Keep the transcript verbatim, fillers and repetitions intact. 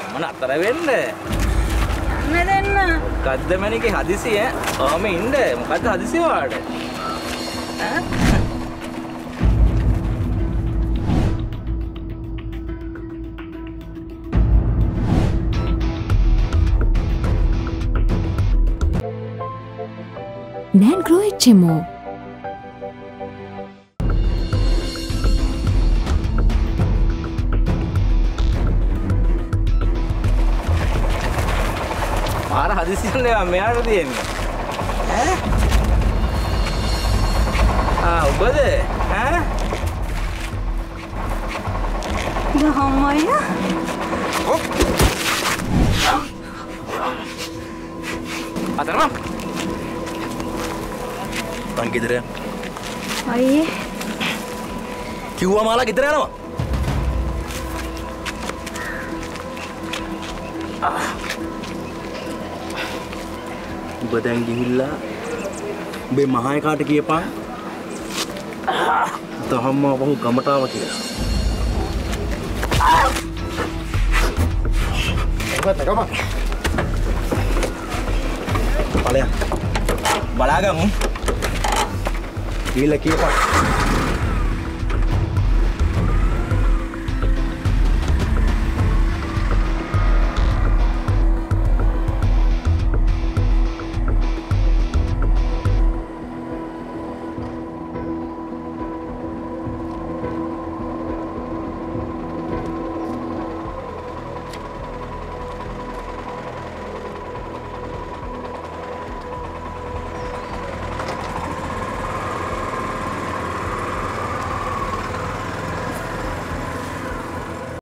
මම අතර වෙන්න. යන්න දෙන්න. මොකද්ද මණිකේ හදිසිය? ඔහම ඉන්න. මොකද්ද හදිසිය වාට? ඈ? Nan Grow H M O. පාර හදිසියෙන් නෑ මෙයාට තියෙන්නේ. ඈ? ආ ඔබද? ඈ? ගහමයියා. අතරම. මං ගෙදර යන්න. අයියේ. කිව්වා මාලා ගෙදර යනවා. ඔබ දැන් ගිහිල්ලා උඹේ මහා එකාට කියපන් තහම්ම වහු ගමට ආවා කියලා. ඔබ තකම. බලයන්. බලාගමු. ගිහිල්ලා කියපන්.